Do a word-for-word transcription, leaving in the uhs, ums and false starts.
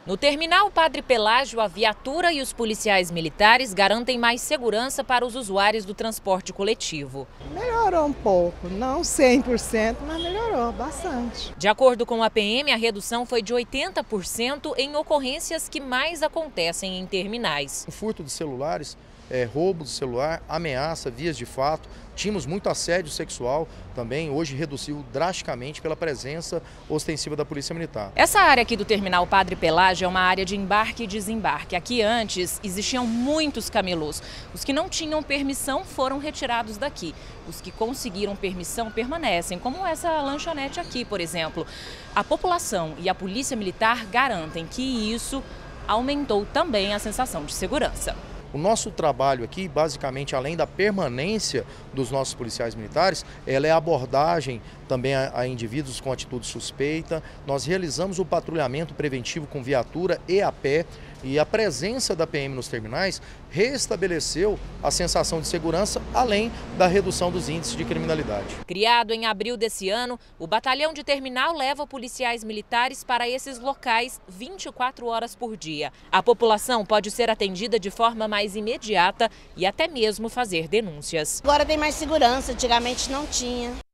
No terminal Padre Pelágio, a viatura e os policiais militares garantem mais segurança para os usuários do transporte coletivo. Melhorou um pouco, não cem por cento, mas melhorou bastante. De acordo com a P M, a redução foi de oitenta por cento em ocorrências que mais acontecem em terminais. O furto de celulares, é, roubo de celular, ameaça, vias de fato. Tínhamos muito assédio sexual também, hoje reduziu drasticamente pela presença ostensiva da Polícia Militar. Essa área aqui do terminal Padre Pelágio é uma área de embarque e desembarque. Aqui antes existiam muitos camelôs. Os que não tinham permissão foram retirados daqui. Os que conseguiram permissão permanecem, como essa lanchonete aqui, por exemplo. A população e a Polícia Militar garantem que isso aumentou também a sensação de segurança. O nosso trabalho aqui, basicamente, além da permanência dos nossos policiais militares, ela é a abordagem também a, a indivíduos com atitude suspeita. Nós realizamos o patrulhamento preventivo com viatura e a pé, e a presença da P M nos terminais restabeleceu a sensação de segurança, além da redução dos índices de criminalidade. Criado em abril desse ano, o batalhão de terminal leva policiais militares para esses locais vinte e quatro horas por dia. A população pode ser atendida de forma mais imediata e até mesmo fazer denúncias. Agora tem mais segurança, antigamente não tinha.